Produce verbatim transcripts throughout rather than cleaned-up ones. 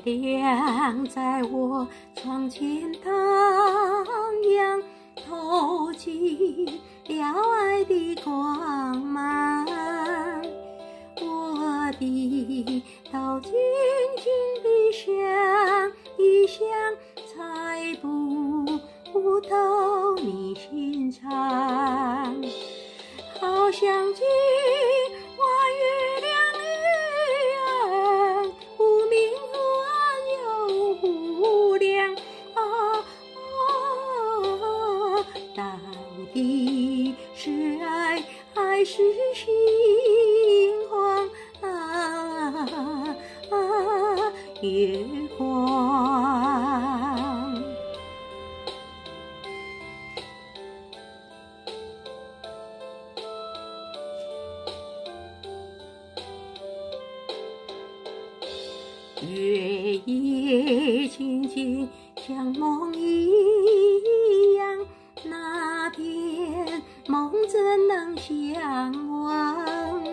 亮在我窗前荡漾，透进了爱的光芒。我的刀紧紧地想一想，猜不透你心肠。好像今晚月亮一样，忽明忽暗又忽亮。啊啊，到底是爱还是心慌？啊啊，月光。月夜静静像梦一样，那片梦怎能相忘？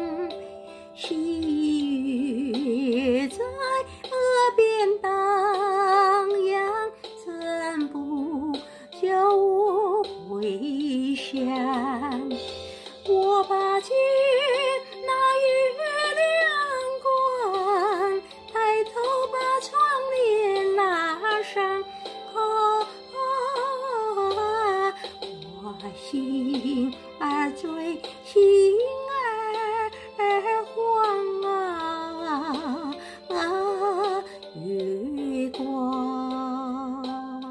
细雨在耳边荡漾，怎不叫我回想？我把紧那月亮光，抬头把窗帘拉上。啊啊，我心儿醉，心儿慌啊啊，月光。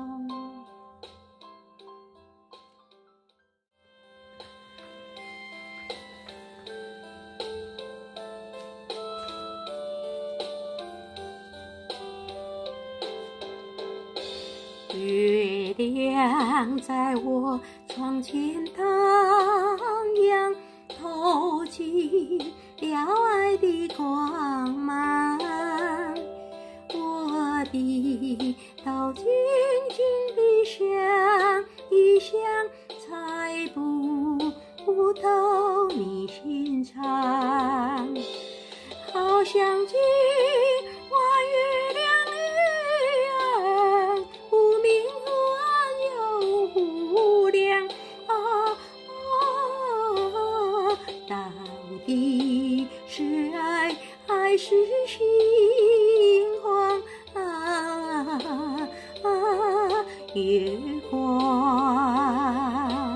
月亮在我窗前荡漾，透进了爱的光芒。我的刀紧紧地想一想，猜不透你心肠。好像今晚月亮一样，忽明忽暗又忽亮。啊啊，到底是爱还是心慌？啊啊，月光。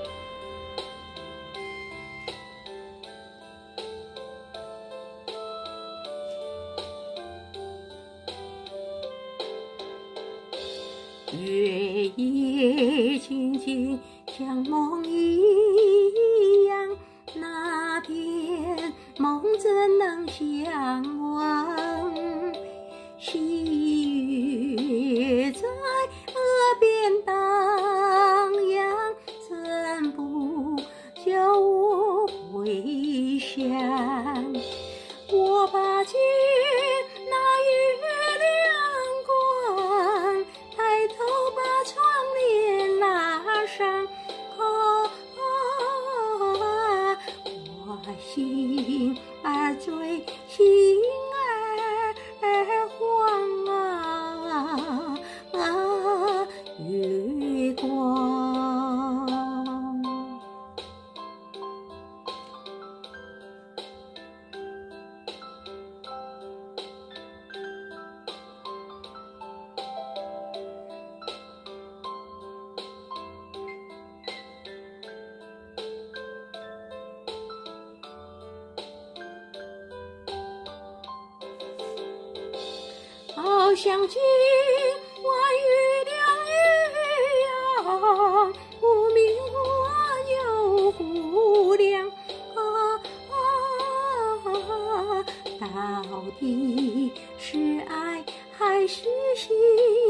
月夜静静像梦一样，那片梦怎能相忘？细雨在耳边荡漾，怎不叫我回想？我把紧那月亮光，抬头把窗帘拉上。啊啊，我心儿醉，心儿慌啊啊，月光。好像今晚月亮一样，忽明忽暗又忽亮。啊啊，到底是爱还是心